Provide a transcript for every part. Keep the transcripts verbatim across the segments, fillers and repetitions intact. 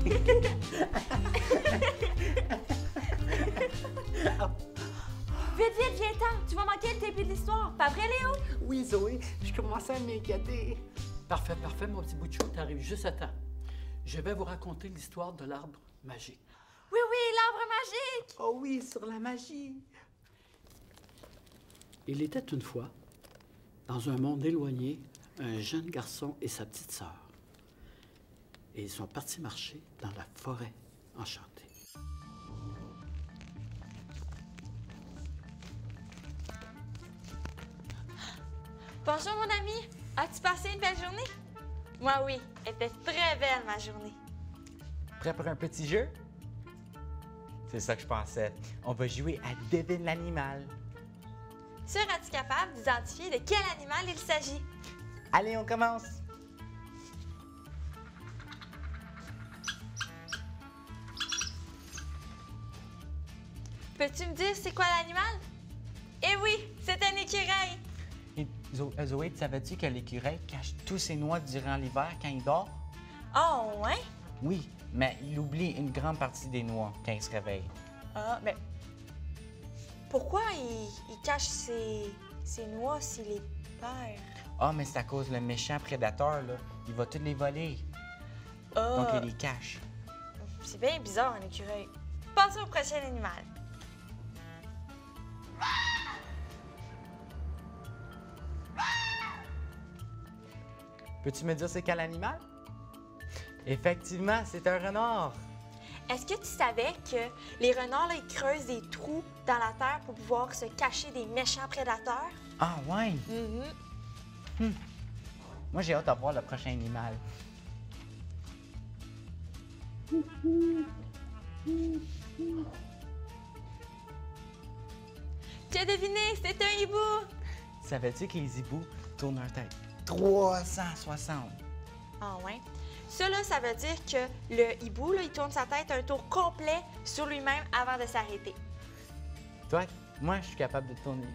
Vite, vite, viens-t'en! Tu vas manquer le début de l'histoire. Pas vrai, Léo? Oui, Zoé, je commençais à m'inquiéter. Parfait, parfait, mon petit bout de chou, t'arrives juste à temps. Je vais vous raconter l'histoire de l'arbre magique. Oui, oui, l'arbre magique! Oh oui, sur la magie. Il était une fois, dans un monde éloigné, un jeune garçon et sa petite sœur. Et ils sont partis marcher dans la forêt enchantée. Bonjour, mon ami. As-tu passé une belle journée? Moi, oui. Elle était très belle, ma journée. Prêt pour un petit jeu? C'est ça que je pensais. On va jouer à Devine l'animal. Seras-tu capable d'identifier de quel animal il s'agit? Allez, on commence! Peux-tu me dire c'est quoi l'animal? Eh oui, c'est un écureuil. Et Zo- euh, Zoé, tu savais-tu que l'écureuil cache tous ses noix durant l'hiver quand il dort? Oh, ouais? Oui, mais il oublie une grande partie des noix quand il se réveille. Ah, mais pourquoi il, il cache ses, ses noix s'il les perd? Ah, mais c'est à cause le méchant prédateur, là. Il va toutes les voler. Donc, Ah, il les cache. c'est bien bizarre, un écureuil. Passons au prochain animal. Peux-tu me dire c'est quel animal? Effectivement, c'est un renard. Est-ce que tu savais que les renards, là, ils creusent des trous dans la terre pour pouvoir se cacher des méchants prédateurs? Ah, ouais. Mm-hmm. Moi, j'ai hâte de voir le prochain animal. Tu as deviné, c'est un hibou! Savais-tu que les hiboux tournent leur tête trois cent soixante? Ah ouais? Ça, là, ça veut dire que le hibou, là, il tourne sa tête un tour complet sur lui-même avant de s'arrêter. Toi, moi, je suis capable de tourner.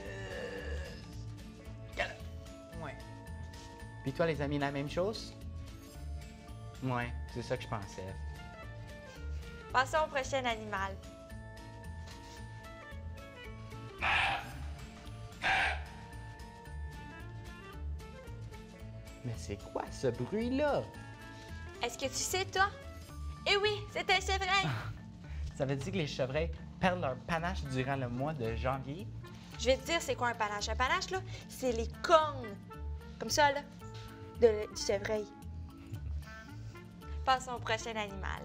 Ouais. Puis toi, les amis, la même chose? Ouais, c'est ça que je pensais. Passons au prochain animal. Mais c'est quoi ce bruit-là? Est-ce que tu sais, toi? Eh oui, c'est un chevreuil! Ça veut dire que les chevreuils perdent leur panache durant le mois de janvier? Je vais te dire c'est quoi un panache. Un panache, là, c'est les cornes, comme ça, là, de, du chevreuil. Passons au prochain animal.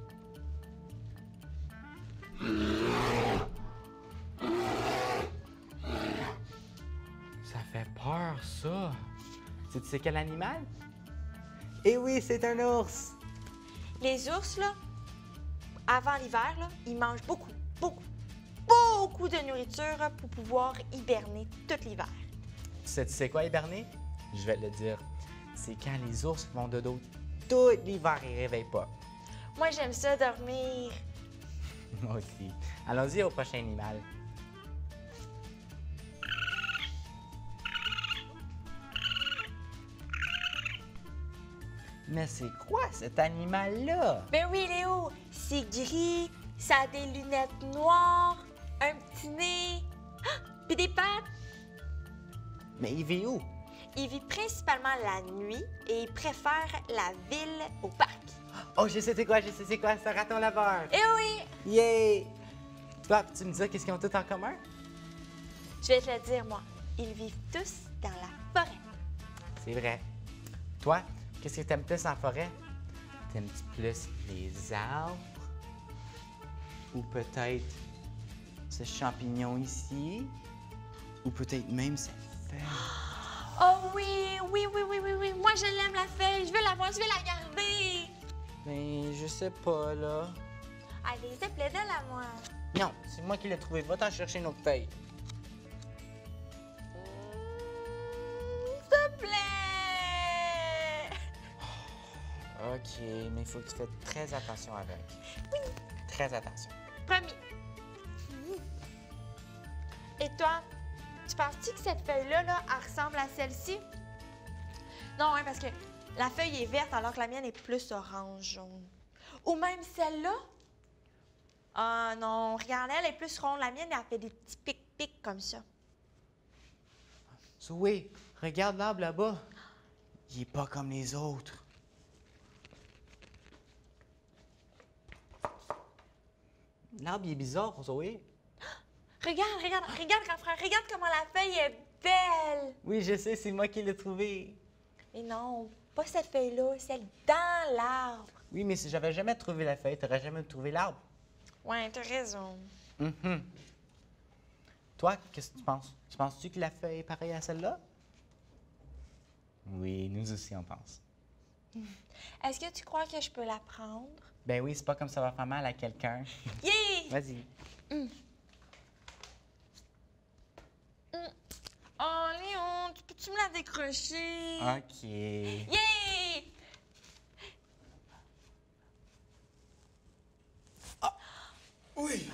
Ça fait peur, ça. Tu sais quel animal? Eh oui, c'est un ours! Les ours, là, avant l'hiver, là, ils mangent beaucoup, beaucoup, beaucoup de nourriture là, pour pouvoir hiberner tout l'hiver. Tu sais, tu sais quoi, hiberner? Je vais te le dire. C'est quand les ours vont de dos tout l'hiver et ne réveillent pas. Moi, j'aime ça dormir. Moi aussi. Allons-y au prochain animal. Mais c'est quoi cet animal-là? Ben oui, Léo, c'est gris, ça a des lunettes noires, un petit nez, ah, puis des pattes. Mais il vit où? Il vit principalement la nuit et il préfère la ville au parc. Oh, je sais c'est quoi, je sais c'est quoi, c'est un raton laveur. Eh oui! Yay! Toi, peux-tu me dire qu'est-ce qu'ils ont tout en commun? Je vais te le dire, moi. Ils vivent tous dans la forêt. C'est vrai. Toi, qu'est-ce que t'aimes plus en forêt? T'aimes-tu plus les arbres? Ou peut-être ce champignon ici? Ou peut-être même cette feuille? Oh oui, oui, oui, oui, oui, oui. Moi, je l'aime, la feuille. Je veux la voir, je veux la garder. Mais je sais pas, là. Allez, s'il te plaît, donne-la moi. Non, c'est moi qui l'ai trouvé. Va t'en chercher une autre feuille. S'il te plaît. OK, mais il faut que tu fasses très attention avec. Oui. Très attention. Promis. Et toi, tu penses-tu que cette feuille-là, là, elle ressemble à celle-ci? Non, hein, parce que la feuille est verte alors que la mienne est plus orange jaune. Ou même celle-là. Ah non, regarde, elle est plus ronde. La mienne, elle fait des petits pics-pics comme ça. Zoé, regarde l'arbre là-bas. Il est pas comme les autres. L'arbre, il est bizarre, Zoé. Regarde, regarde, regarde, grand frère, regarde comment la feuille est belle. Oui, je sais, c'est moi qui l'ai trouvé. Mais non, pas cette feuille-là, celle dans l'arbre. Oui, mais si j'avais jamais trouvé la feuille, t'aurais jamais trouvé l'arbre. Ouais, t'as raison. Mhm. Toi, qu'est-ce que tu penses? Tu penses-tu que la feuille est pareille à celle-là? Oui, nous aussi, on pense. Est-ce que tu crois que je peux la prendre? Ben oui, c'est pas comme ça va faire mal à quelqu'un. Yeah! Vas-y. Mm. Mm. Oh, Léon, tu peux-tu me la décrocher? OK. Yeah! Oui!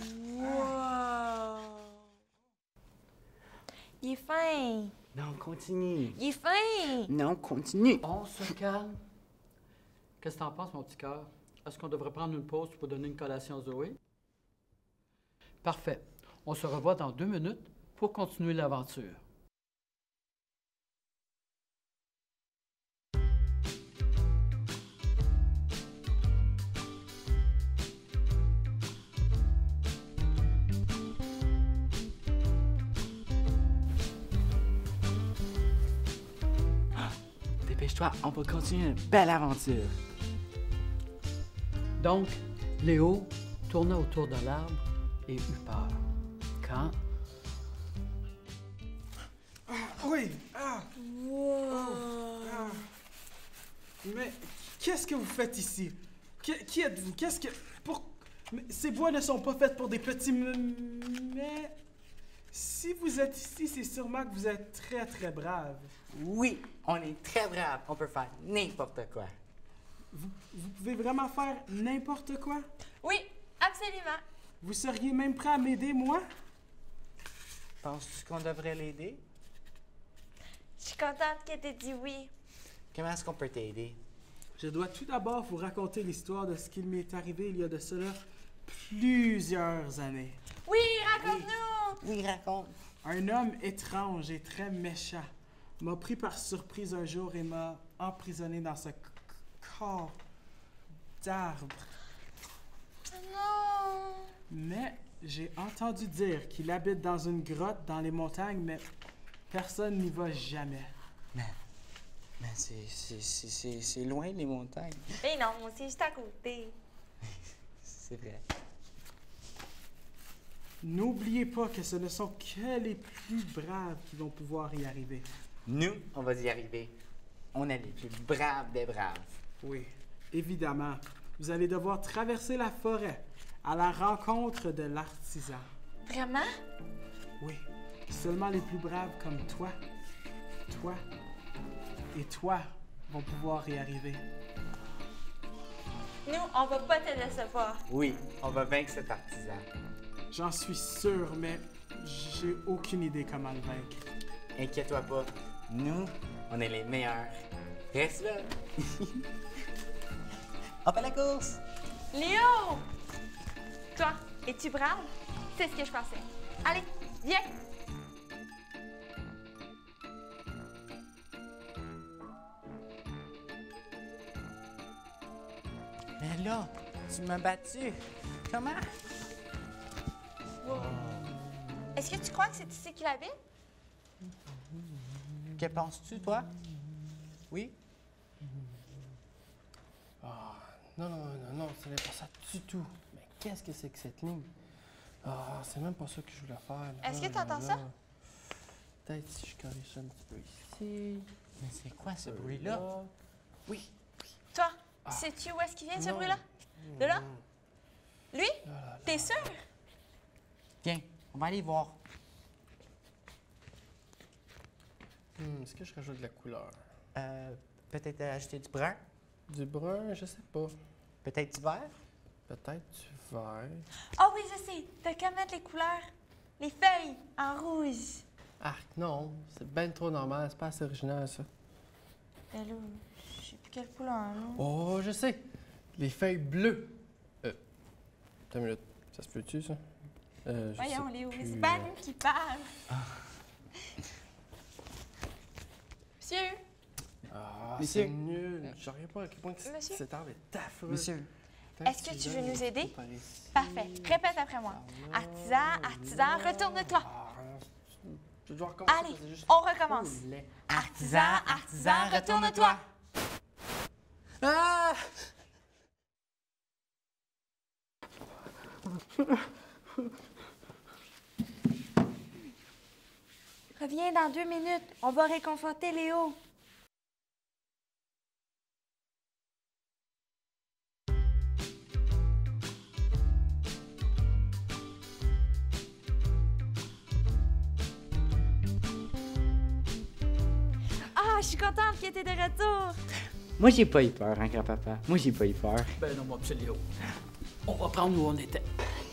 Wow! Il est fin! Non, continue. Il est fin! Non, continue. On se calme. Qu'est-ce que t'en penses, mon petit cœur? Est-ce qu'on devrait prendre une pause pour donner une collation à Zoé? Parfait. On se revoit dans deux minutes pour continuer l'aventure. Dépêche-toi, on va continuer une belle aventure. Donc, Léo tourna autour de l'arbre et eut peur. Quand, Oui! Ah! Wow! Ah. Mais qu'est-ce que vous faites ici? Qui, qui êtes-vous? Qu'est-ce que... Pour... Mais ces bois ne sont pas faits pour des petits... m- Mais... Si vous êtes ici, c'est sûrement que vous êtes très, très brave. Oui, on est très braves. On peut faire n'importe quoi. Vous, vous pouvez vraiment faire n'importe quoi? Oui, absolument. Vous seriez même prêt à m'aider, moi? Penses-tu qu'on devrait l'aider? Je suis contente que tu aies dit oui. Comment est-ce qu'on peut t'aider? Je dois tout d'abord vous raconter l'histoire de ce qui m'est arrivé il y a de cela plusieurs années. Oui, raconte-nous! Oui, raconte. Un homme étrange et très méchant m'a pris par surprise un jour et m'a emprisonné dans ce c- corps d'arbre. Non! Mais j'ai entendu dire qu'il habite dans une grotte dans les montagnes, mais personne n'y va jamais. Mais, mais c'est, c'est, c'est, c'est, c'est loin, les montagnes. Eh non, c'est juste à côté. C'est vrai. N'oubliez pas que ce ne sont que les plus braves qui vont pouvoir y arriver. Nous, on va y arriver. On est les plus braves des braves. Oui, évidemment. Vous allez devoir traverser la forêt à la rencontre de l'artisan. Vraiment? Oui, seulement les plus braves comme toi, toi et toi vont pouvoir y arriver. Nous, on va pas te décevoir. Oui, on va vaincre cet artisan. J'en suis sûr, mais j'ai aucune idée comment le vaincre. Inquiète-toi pas. Nous, on est les meilleurs. Reste là. On fait la course. Léo! Toi, es-tu brave? C'est ce que je pensais. Allez, viens! Mais là, tu m'as battu. Comment? Est-ce que tu crois que c'est ici qu'il habite? Que penses-tu, toi? Oui? Ah, non, non, non, non, ce n'est pas ça du tout. Mais qu'est-ce que c'est que cette ligne? Ah, c'est même pas ça que je voulais faire. Est-ce que Ah, tu entends là, ça? là. Peut-être si je corrige ça un petit peu ici. Mais c'est quoi ce un peu bruit-là? là. Oui. Toi, sais-tu où est-ce qu'il vient, ce Non. bruit-là? De là? Lui? Là, là, là. T'es sûr? Tiens, on va aller voir. Hmm, est-ce que je rajoute de la couleur? Euh, peut-être ajouter du brun? Du brun, je sais pas. Peut-être du vert? Peut-être du vert. Ah oui, je sais. T'as qu'à mettre les couleurs. Les feuilles en rouge. Ah, non, c'est ben trop normal, c'est pas assez original, ça. Ben là, je sais plus quelle couleur, là. Oh, je sais! Les feuilles bleues. Euh. Attends une minute. Ça se peut-tu, ça? Euh, je Voyons, sais Léo, mais plus, c'est pas euh, nous qui parle. Monsieur, Ah, Monsieur. c'est nul. Je reviens pas à quel point que Monsieur. cet arbre est affreux. Monsieur, est-ce que tu veux nous aider? Parfait. Répète après moi. Artisan, artisan, retourne-toi. Ah, je dois recommencer. Allez, c'est juste on recommence. trop laid. Artisan, artisan, retourne-toi. Ah! Reviens dans deux minutes. On va réconforter Léo. Ah, je suis contente qu'il était de retour. moi j'ai pas eu peur, hein, grand-papa? Moi j'ai pas eu peur. Ben non, mon petit Léo. On va prendre où on était.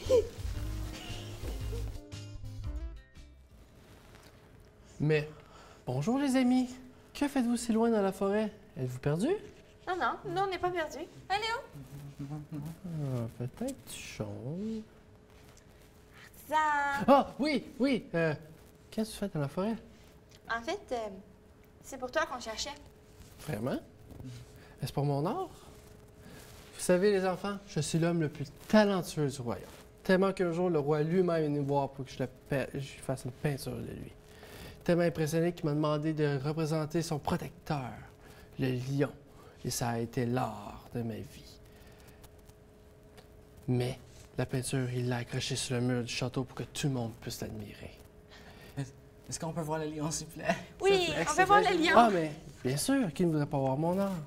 Mais, bonjour les amis. Que faites-vous si loin dans la forêt? Êtes-vous perdu? Non, non, nous, on n'est pas perdus. Hein, Léo? Ah, peut-être chose. Ça... Ah, oui, oui. Euh, qu'est-ce que tu fais dans la forêt? En fait, euh, c'est pour toi qu'on cherchait. Vraiment? Est-ce pour mon art? Vous savez, les enfants, je suis l'homme le plus talentueux du royaume. Tellement qu'un jour, le roi lui-même est venu me voir pour que je, le pe- je lui fasse une peinture de lui. Tellement impressionné qu'il m'a demandé de représenter son protecteur, le lion. Et ça a été l'art de ma vie. Mais la peinture, il l'a accrochée sur le mur du château pour que tout le monde puisse l'admirer. Est-ce qu'on peut voir le lion, s'il vous plaît? Oui, on peut voir le lion. Ah, mais bien sûr, qui ne voudrait pas voir mon art?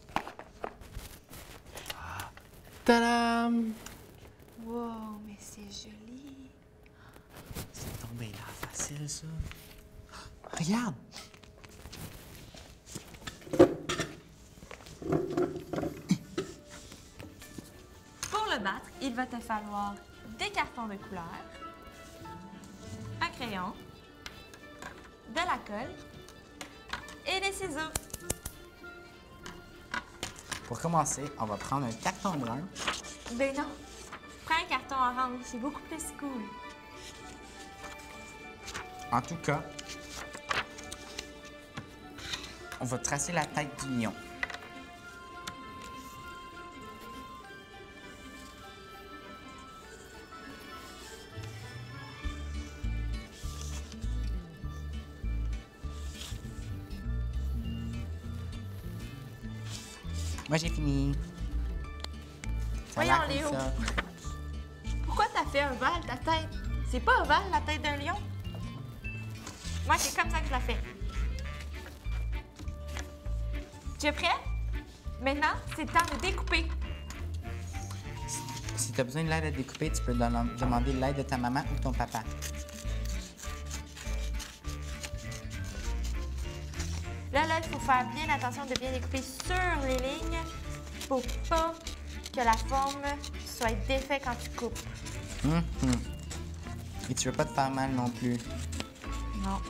Tadam! Wow, mais c'est joli. C'est tombé là, facile, ça. Regarde! Pour le battre, il va te falloir des cartons de couleur, un crayon, de la colle et des ciseaux. Pour commencer, on va prendre un carton brun. Ben non, prends un carton orange, c'est beaucoup plus cool. En tout cas, on va tracer la tête du lion. Moi, j'ai fini. Ça a Voyons, l'air comme Léo. ça. Pourquoi t'as fait ovale ta tête? C'est pas ovale la tête d'un lion? Moi, c'est comme ça que je la fais. Tu es prêt? Maintenant, c'est le temps de découper. Si tu as besoin de l'aide à découper, tu peux dem- demander l'aide de ta maman ou de ton papa. Là, là, il faut faire bien attention de bien découper sur les lignes pour pas que la forme soit défaite quand tu coupes. Hum, hum. Et tu veux pas te faire mal non plus. Non.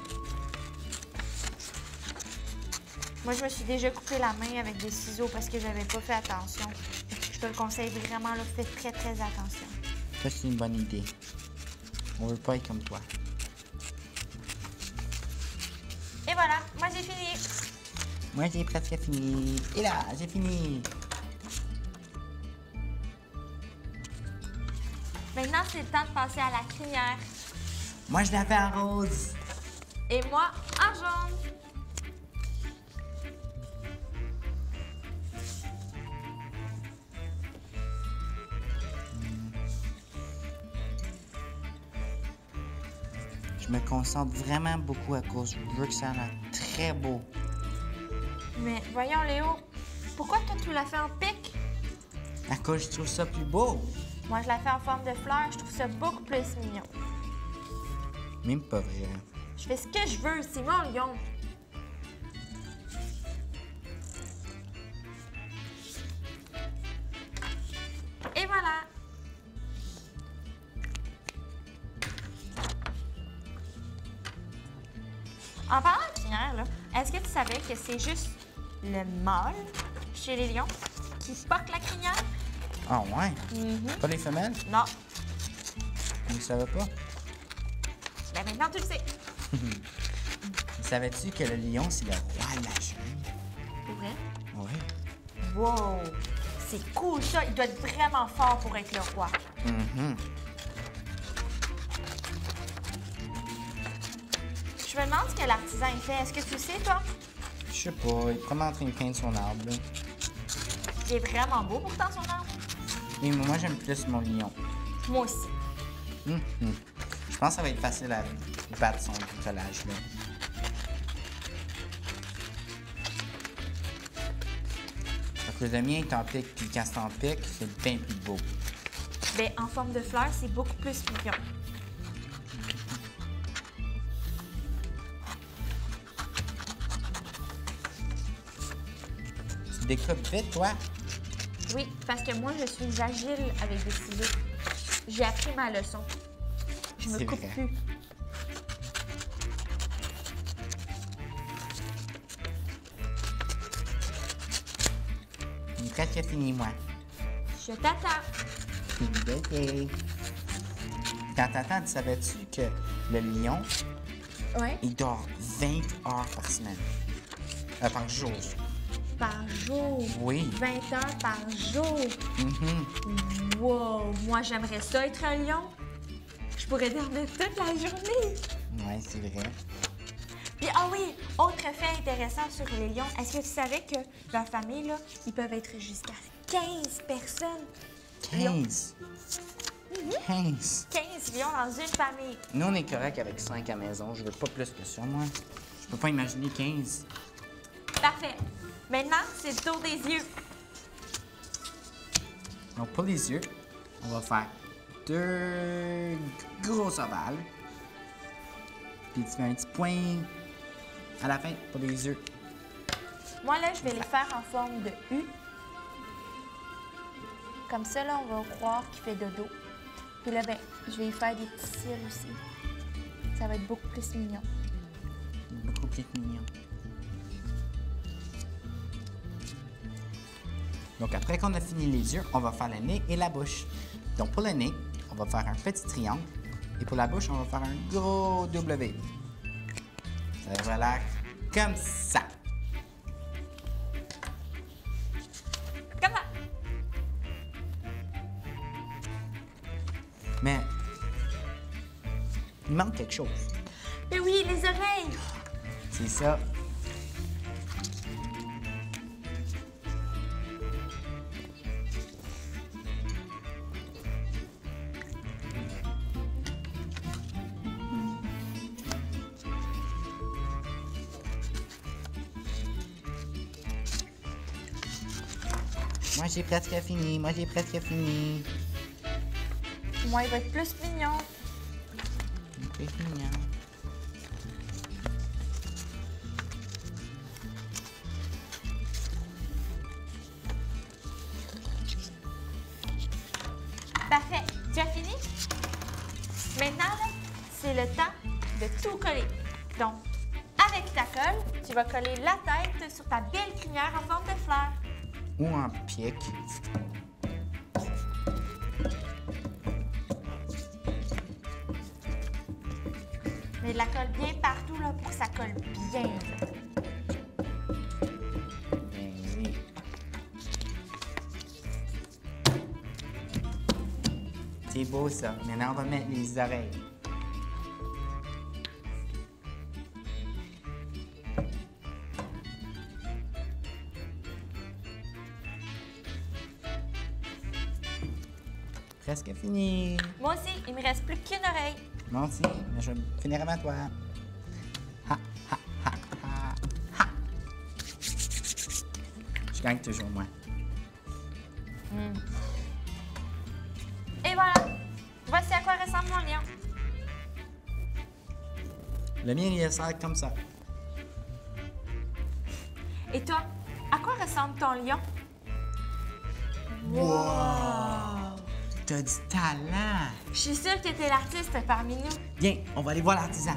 Moi, je me suis déjà coupé la main avec des ciseaux parce que j'avais pas fait attention. Je te le conseille vraiment, là, fais très, très attention. Ça, c'est une bonne idée. On veut pas être comme toi. Et voilà, moi, j'ai fini. Moi, j'ai presque fini. Et là, j'ai fini. Maintenant, c'est le temps de passer à la crinière. Moi, je l'ai fait en rose. Et moi, en jaune. Je me concentre vraiment beaucoup à cause je veux que ça a l'air très beau. Mais voyons, Léo, pourquoi toi, tu l'as fait en pic? À cause je trouve ça plus beau. Moi, je l'ai fait en forme de fleur. Je trouve ça beaucoup plus mignon. Même pas vrai. Je fais ce que je veux. C'est mon lion. Et voilà. En parlant de crinière, là, est-ce que tu savais que c'est juste le mâle chez les lions qui qui porte la crinière. Ah ouais? Mhm. Pas les femelles? Non. Tu ne savais pas? Ben maintenant, tu le sais. Savais-tu que le lion, c'est le roi de la jungle? C'est vrai? Oui. Wow! C'est cool, ça. Il doit être vraiment fort pour être le roi. Mhm. Je me demande ce que l'artisan il fait. Est-ce que tu le sais, toi? Je sais pas, il est vraiment en train de peindre son arbre, là. Il est vraiment beau pourtant, son arbre. Et moi, j'aime plus mon lion. Moi aussi. Mhm. Je pense que ça va être facile à battre son bricolage, là. Parce que le mien est en pique, puis quand c'est en pique, c'est bien plus beau. Ben, en forme de fleur, c'est beaucoup plus mignon. Tu découpes vite, toi? Oui, parce que moi, je suis agile avec des ciseaux. J'ai appris ma leçon. Je me C'est coupe vrai. plus. Il est presque fini, moi. Je t'attends. OK. Quand t'attends, tu savais-tu que le lion, Ouais. il dort vingt heures par semaine? Euh, par jour. Par jour. Oui. vingt heures par jour. Mhm. Wow! Moi, j'aimerais ça être un lion. Je pourrais dormir toute la journée. Ouais, c'est vrai. Puis, ah oui, autre fait intéressant sur les lions. Est-ce que tu savais que leur famille, là, ils peuvent être jusqu'à quinze personnes? Lions. quinze. quinze. quinze lions dans une famille. Nous, on est correct avec cinq à la maison. Je veux pas plus que ça, moi. Je peux pas imaginer quinze. Parfait. Maintenant, c'est le tour des yeux. Donc, pour les yeux, on va faire deux gros ovales. Puis tu fais un petit point à la fin pour les yeux. Moi, là, je vais les faire en forme de U. Comme ça, là, on va croire qu'il fait dodo. Puis là, ben, je vais y faire des petits cils aussi. Ça va être beaucoup plus mignon. Beaucoup plus mignon. Donc, après qu'on a fini les yeux, on va faire le nez et la bouche. Donc, pour le nez, on va faire un petit triangle. Et pour la bouche, on va faire un gros W. Ça devrait l'air comme ça. Comme ça. Mais il manque quelque chose. Mais oui, les oreilles. C'est ça. Moi, j'ai presque fini. Moi, j'ai presque fini. Moi, il va être plus mignon. C'est mignon. Parfait. Tu as fini? Maintenant, là, c'est le temps de tout coller. Donc, avec ta colle, tu vas coller la tête sur ta belle crinière en forme de fleur. Ou en pique. Mais de la colle bien partout là, pour que ça colle bien. Ben oui. C'est beau ça. Maintenant, on va mettre les oreilles. Presque fini. Moi aussi, il me reste plus qu'une oreille. Moi aussi, mais je vais finir avant toi. Ha, ha, ha, ha, ha. Je gagne toujours, moi. Et voilà. Voici à quoi ressemble mon lion. Le mien, il sert comme ça. Et toi, à quoi ressemble ton lion? Wow! T'as du talent! Je suis sûre que t'es l'artiste parmi nous. Viens, on va aller voir l'artisan.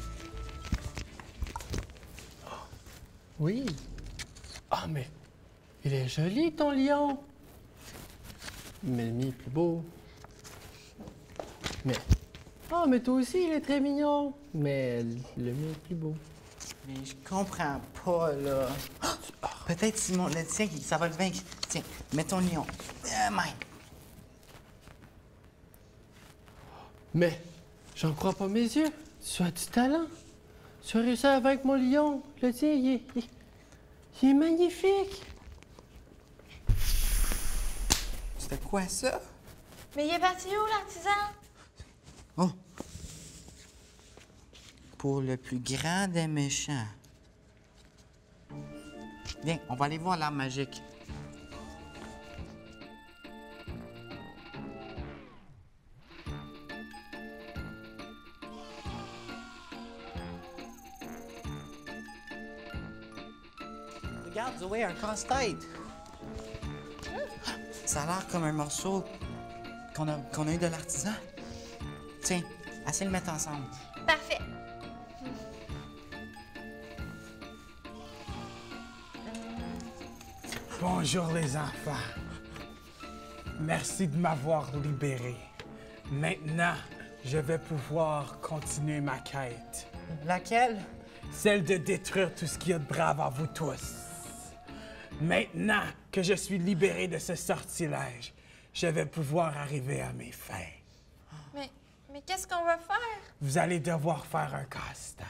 Oui. Ah, mais Il est joli, ton lion. Mais le mien est plus beau. Mais... Ah, mais toi aussi, il est très mignon. Mais le mien est plus beau. Mais je comprends pas, là. Oh, peut-être Simon, le tien, ça va le vaincre. Tiens, mets ton lion. Euh, même. Mais j'en crois pas mes yeux. Tu as du talent. Tu as réussi à vaincre mon lion. Le tien, il est, il, il est magnifique. C'était quoi, ça? Mais il est parti où, l'artisan? Oh! Pour le plus grand des méchants. Viens, on va aller voir l'arme magique. Regarde, Zoé, un casse-tête. Ça a l'air comme un morceau qu'on a, qu'on a eu de l'artisan. Tiens, assez le mettre ensemble. Parfait. Bonjour les enfants. Merci de m'avoir libéré. Maintenant, je vais pouvoir continuer ma quête. Laquelle? Celle de détruire tout ce qu'il y a de brave en vous tous. Maintenant que je suis libéré de ce sortilège, je vais pouvoir arriver à mes fins. Mais, mais qu'est-ce qu'on va faire? Vous allez devoir faire un casse-tête.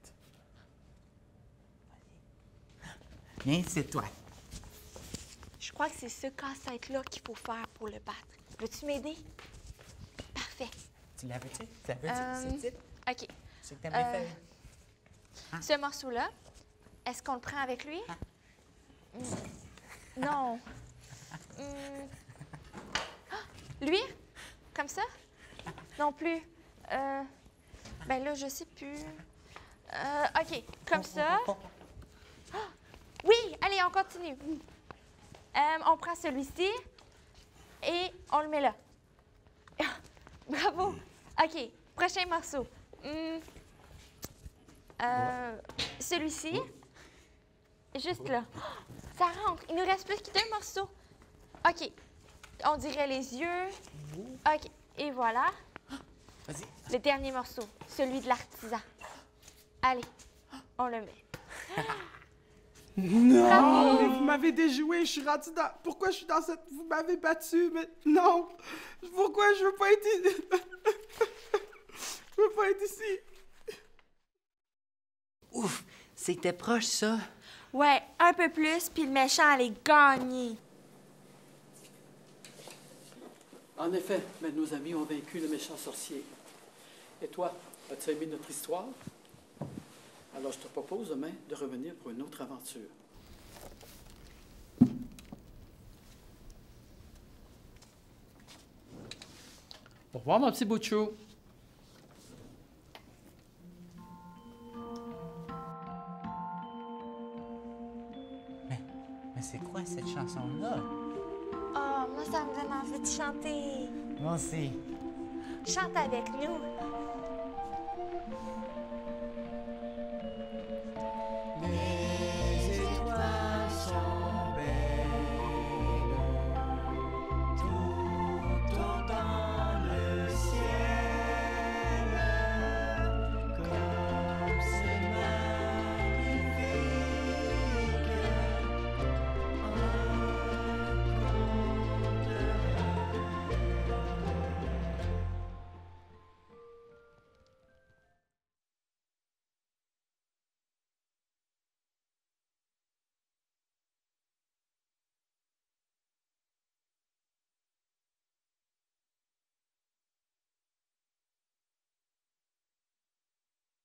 Viens, c'est toi. Je crois que c'est ce casse-tête-là qu'il faut faire pour le battre. Veux-tu m'aider? Parfait. Tu l'avais-tu? Tu l'avais-tu? Euh, C'est type? OK. C'est que t'aimes les Euh, feuilles. Ce morceau-là, est-ce qu'on le prend avec lui? Mm. Non. Mm. Ah, lui? Comme ça? Non plus. Euh, ben là, je sais plus. Euh, OK, comme ça. Ah, oui, allez, on continue. Euh, on prend celui-ci et on le met là. Bravo. OK, prochain morceau. Hum, euh, celui-ci. Juste là. Oh, ça rentre. Il nous reste plus que deux morceaux. OK. On dirait les yeux. OK. Et voilà. Vas-y. Le dernier morceau. Celui de l'artisan. Allez. On le met. Non! Bravo! Mais vous m'avez déjoué, je suis rendu dans... Pourquoi je suis dans cette... Vous m'avez battu, mais non! Pourquoi je veux pas être ici? Je veux pas être ici! Ouf! C'était proche, ça. Ouais, un peu plus, puis le méchant allait gagner. En effet, mais nos amis ont vaincu le méchant sorcier. Et toi, as-tu aimé notre histoire? Alors, je te propose demain de revenir pour une autre aventure. Au revoir, mon petit bout de chou. Mais, mais c'est quoi cette chanson-là? Oh, moi, ça me donne envie de chanter. Moi aussi. Chante avec nous.